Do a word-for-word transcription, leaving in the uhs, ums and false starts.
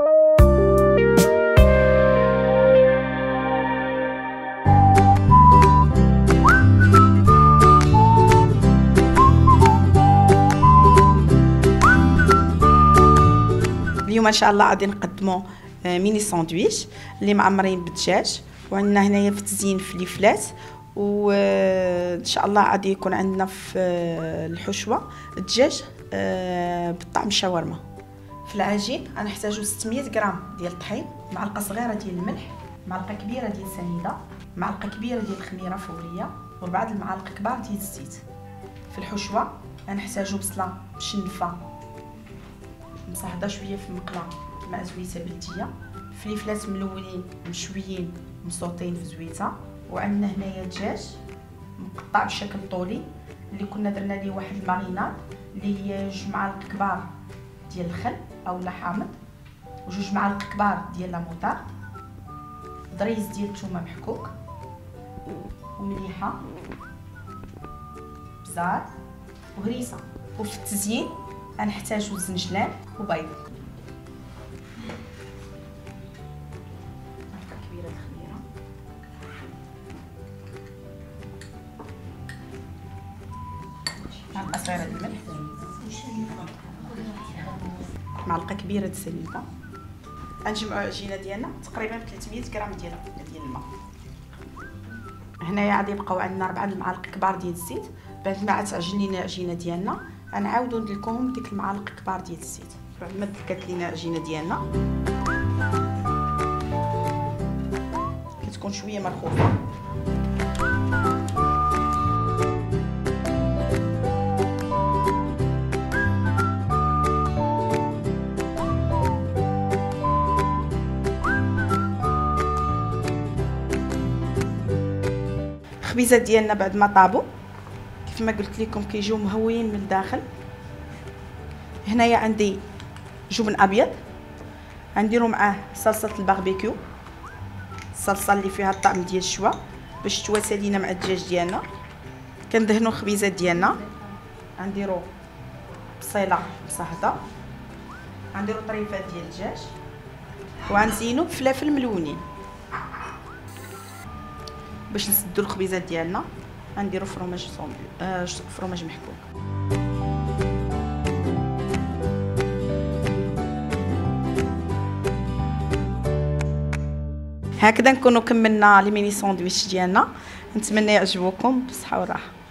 اليوم ان شاء الله غادي نقدموا ميني ساندويتش اللي معمرين بالدجاج، وعندنا هنايا في التزيين فليفلات، وان شاء الله غادي يكون عندنا في الحشوه الدجاج بالطعم الشاورما. في العجين غنحتاجو ستمية غرام ديال الطحين، معلقه صغيره ديال الملح، معلقه كبيره ديال السنيده، معلقه كبيره ديال الخميره فوريه، وربعه المعالق كبار ديال الزيت. في الحشوه غنحتاجو بصله مشنفه مصهده شويه في المقله مع زويته بلديه، فليفلات ملونين مشويين مصوطين في زويته، وعندنا هنايا دجاج مقطع بشكل طولي اللي كنا درنا ليه واحد الماريناد اللي هي جوج معالق كبار ديال الخل اولا حامض، وجوج معالق كبار ديال لاموطار، ضريز ديال الثومه محكوك، ومليحه، بزار، وهريسه. وفي التزيين غنحتاجو الزنجلان وبيض، معلقه كبيره د الخميره، معلقه صغيره د الملح، معلقه كبيره د السنيده. غنجمعوا العجينه ديالنا تقريبا ثلاثمية غرام ديال ديال الماء. هنايا غادي يبقاو عندنا أربعة المعالق كبار ديال الزيت. بعد ما تعجن لينا العجينه ديالنا غنعاودو ندلكوهم ديك المعالق كبار ديال الزيت. بعد ما دلكات لينا العجينه ديالنا كتكون شويه مرخوفه، الخبيزات ديالنا بعد ما طابوا كيف ما قلت لكم كيجيو مهويين من الداخل. هنايا عندي جبن ابيض، غنديروا معاه صلصه الباربيكيو، الصلصه اللي فيها الطعم ديال الشوا باش تواسى لينا مع الدجاج ديالنا. كندهنوا الخبيزات ديالنا، غنديروا بصيله مصهده، غنديروا طريفات ديال الدجاج، وغنزينوا بفلافل ملونين. باش نسدوا الخبيزات ديالنا غنديروا فرماج صومبي آه فرماج محكوك. هكذا نكونوا كملنا لي ميني ساندويتش ديالنا. نتمنى يعجبوكم، بالصحه والراحه.